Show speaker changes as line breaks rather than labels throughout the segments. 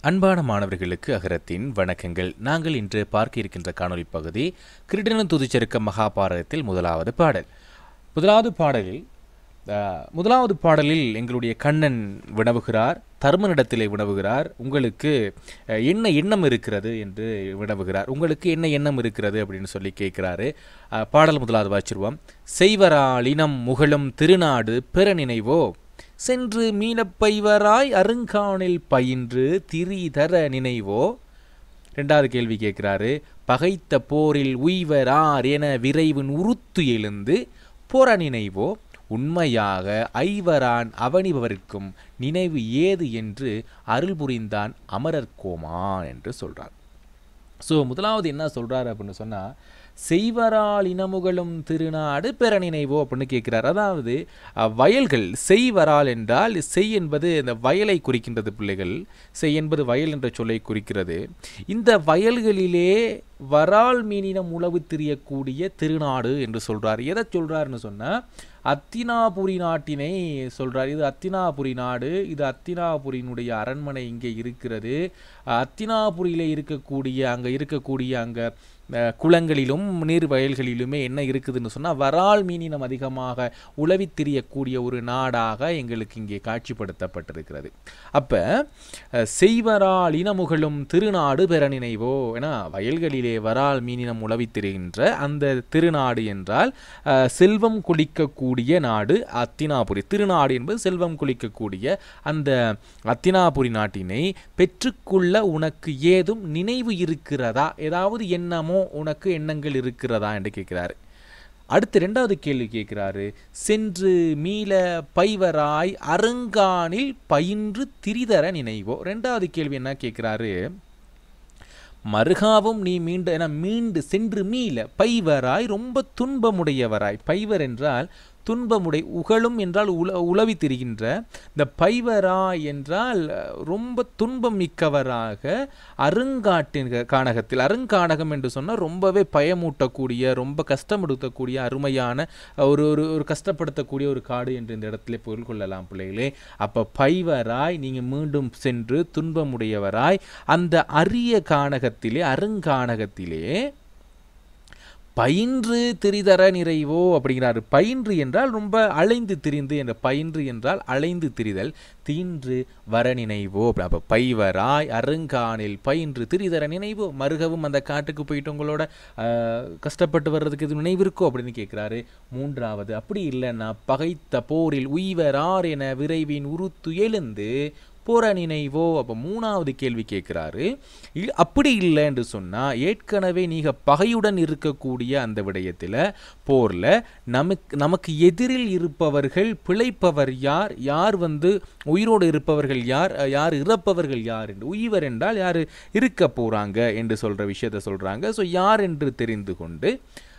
அன்பான மாணவர்களுக்கு அகரத்தின் வணக்கங்கள். நாங்கள் இன்று பார்க்க இருக்கின்ற காணொலி பகுதி கிரீடனும் துதிச்சருக்கம் மகாபாரதத்தில் முதலாவது பாடலில் எங்களுடைய கண்ணன் வினவுகிறார், தர்மனிடத்திலே வினவுகிறார். உங்களுக்கு என்ன எண்ணம் இருக்கிறது என்று வினவுகிறார். உங்களுக்கு என்ன எண்ணம் இருக்கிறது அப்படின்னு சொல்லி கேட்கிறாரு. பாடல் முதலாவது வாசிச்சிருவோம். செய்வராளினம் முகழும் திருநாடு பெற நினைவோ, சென்று மீனப்பைவராய் அருங்கானில் பயின்று திரிதர நினைவோ. ரெண்டாவது கேள்வி கேட்கிறாரு. பகைத்த போரில் உய்வரார் என விரைவின் உருத்து எழுந்து பொற நினைவோ, உண்மையாக ஐவரான் அவனிபவர்க்கும் நினைவு ஏது என்று அருள் புரிந்தான் அமரர்கோமான் என்று சொல்றார். ஸோ முதலாவது என்ன சொல்றாரு அப்படின்னு சொன்னா, செய்வரால் இனமுகளும் திருநாடு பெற நினைவோ அப்படின்னு கேட்கிறார். அதாவது வயல்கள், செய்வரால் என்றால் செய் என்பது இந்த வயலை குறிக்கின்றது பிள்ளைகள். செய் என்பது வயல் என்ற சொல்லை குறிக்கிறது. இந்த வயல்களிலே வரால் மீனினம் உழவு திரியக்கூடிய திருநாடு என்று சொல்றார். எதை சொல்றாருன்னு சொன்னா, அத்தினாபுரி நாட்டினை சொல்றார். இது அத்தினாபுரி நாடு, இது அத்தினாபுரியினுடைய அரண்மனை இங்கே இருக்கிறது. அத்தினாபுரியிலே இருக்கக்கூடிய அங்கே குளங்களிலும் நீர் வயல்களிலுமே என்ன இருக்குதுன்னு சொன்னால், வரால் மீனினம் அதிகமாக உழவி திரியக்கூடிய ஒரு நாடாக எங்களுக்கு இங்கே காட்சிப்படுத்தப்பட்டிருக்கிறது. அப்போ செய்வரால் இனமுகளும் திருநாடு பெற நினைவோ, ஏன்னா வயல்களிலே வரால் மீனினம் உழவி திரிகின்ற அந்த திருநாடு என்றால் செல்வம் கொளிக்கக்கூடிய நாடு அத்தினாபுரி. திருநாடு என்பது செல்வம் கொளிக்கக்கூடிய அந்த அத்தினாபுரி நாட்டினை பெற்றுக்கொள்ள உனக்கு ஏதும் நினைவு இருக்கிறதா, ஏதாவது எண்ணமோ உனக்கு எண்ணங்கள் இருக்கிறதா என்று கேட்கிறாரு. அடுத்து ரெண்டாவது கேள்வி கேட்கிறாரு. சென்று மீள பைவராய் அருங்கானில் பயின்று திரிதர நினைவோ. ரெண்டாவது கேள்வி என்ன கேட்கிறாரு, மறுகாவும் நீ மீண்டு சென்று மீள பைவராய் ரொம்ப துன்பமுடையவராய். பைவர் என்றால் துன்பமுடை, உகழும் என்றால் உளவி திரிகின்ற, இந்த பைவராய் என்றால் ரொம்ப துன்பம் மிக்கவராக கானகத்தில். அருங்கானகம் என்று சொன்னால் ரொம்பவே பயமூட்டக்கூடிய, ரொம்ப கஷ்டப்படுத்தக்கூடிய அருமையான ஒரு கஷ்டப்படுத்தக்கூடிய ஒரு காடு என்று இந்த இடத்துல பொருள் கொள்ளலாம் பிள்ளைகளே. அப்போ பைவராய் நீங்கள் மீண்டும் சென்று துன்பமுடையவராய் அந்த அரிய கானகத்திலே, அருங்கானகத்திலே பயின்று திரிதர நிறைவோ அப்படிங்கிறாரு. பயின்று என்றால் ரொம்ப அலைந்து திரிந்து என்ற, பயின்று என்றால் அலைந்து திரிதல், தீன்று வர நினைவோ. அப்போ பைவராய் அருங்கானில் பயின்று திரிதர நினைவோ, மறுகவும் அந்த காட்டுக்கு போயிட்டு உங்களோட கஷ்டப்பட்டு வர்றதுக்கு இது நினைவு இருக்கோ அப்படின்னு கேட்குறாரு. மூன்றாவது, அப்படி இல்லைன்னா பகைத்த போரில் உய்வரார் என விரைவின் உருத்து எழுந்து போற நினைவோ. அப்போ மூணாவது கேள்வி கேட்குறாரு. அப்படி இல்லை என்று சொன்னால், ஏற்கனவே நீங்கள் பகையுடன் இருக்கக்கூடிய அந்த விடயத்தில் போரில் நமக்கு எதிரில் இருப்பவர்கள் பிழைப்பவர் யார், யார் உயிரோடு இருப்பவர்கள் யார், யார் இறப்பவர்கள் யார் என்று, உய்வர் என்றால் யார் இருக்க போகிறாங்க என்று சொல்கிற விஷயத்தை சொல்கிறாங்க. ஸோ யார் என்று தெரிந்து கொண்டு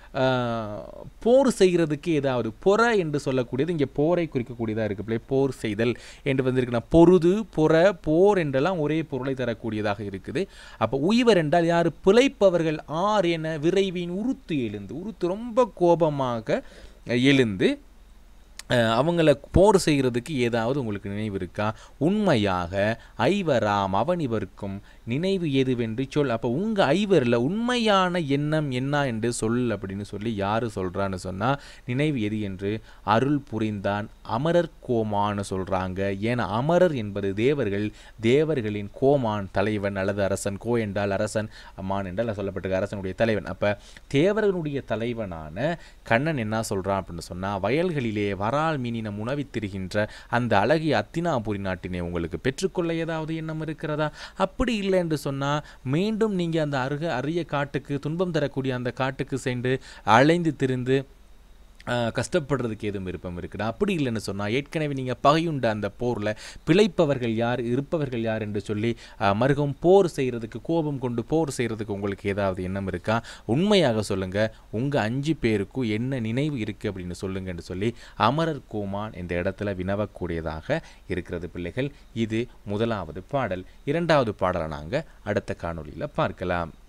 போர் செய்கிறதுக்கு ஏதாவது, பொற என்று சொல்லக்கூடியது இங்கே போரை குறிக்கக்கூடியதாக இருக்குது. போர் செய்தல் என்று வந்திருக்குன்னா பொருது, பொற, போர் என்றெல்லாம் ஒரே பொருளை தரக்கூடியதாக இருக்குது. அப்போ உய்வர் என்றால் யார், பிழைப்பவர்கள் ஆர் என விரைவின் உருத்து எழுந்து, உருத்து ரொம்ப கோபமாக எழுந்து அவங்கள போர் செய்கிறதுக்கு ஏதாவது உங்களுக்கு நினைவு இருக்கா. உண்மையாக ஐவராம் அவனிவர்க்கும் நினைவு எதுவென்று சொல். அப்போ உங்கள் ஐவரில் உண்மையான எண்ணம் என்ன என்று சொல் அப்படின்னு சொல்லி யார் சொல்கிறான்னு சொன்னால், நினைவு எது என்று அருள் புரிந்தான் அமரர் கோமான்னு சொல்கிறாங்க. ஏன்னா அமரர் என்பது தேவர்கள், தேவர்களின் கோமான் தலைவன் அல்லது அரசன். கோ என்றால் அரசன், மான் என்றால் சொல்லப்பட்டிருக்க அரசனுடைய தலைவன். அப்போ தேவர்களுடைய தலைவனான கண்ணன் என்ன சொல்கிறான் அப்படின்னு சொன்னால், வயல்களிலே மீனினம் உணவித்திருக்கின்ற அந்த அழகிய அத்தினாபுரி நாட்டினை உங்களுக்கு பெற்றுக்கொள்ள ஏதாவது எண்ணம் இருக்கிறதா. அப்படி இல்லை என்று சொன்னால், மீண்டும் நீங்கள் அந்த அரிய காட்டுக்கு, துன்பம் தரக்கூடிய அந்த காட்டுக்கு சென்று அலைந்து திரிந்து கஷ்டப்படுறதுக்கு எதுவும் விருப்பம் இருக்குடா. அப்படி இல்லைன்னு சொன்னால், ஏற்கனவே நீங்கள் பகையுண்ட அந்த போரில் பிழைப்பவர்கள் யார், இருப்பவர்கள் யார் என்று சொல்லி மறுகும் போர் செய்கிறதுக்கு, கோபம் கொண்டு போர் செய்கிறதுக்கு உங்களுக்கு ஏதாவது எண்ணம் இருக்கா. உண்மையாக சொல்லுங்கள், உங்கள் 5 பேருக்கும் என்ன நினைவு இருக்குது அப்படின்னு சொல்லுங்க என்று சொல்லி அமரர் கோமான் இந்த இடத்துல வினவக்கூடியதாக இருக்கிறது பிள்ளைகள். இது முதலாவது பாடல். இரண்டாவது பாடலை நாங்கள் அடுத்த காணொலியில் பார்க்கலாம்.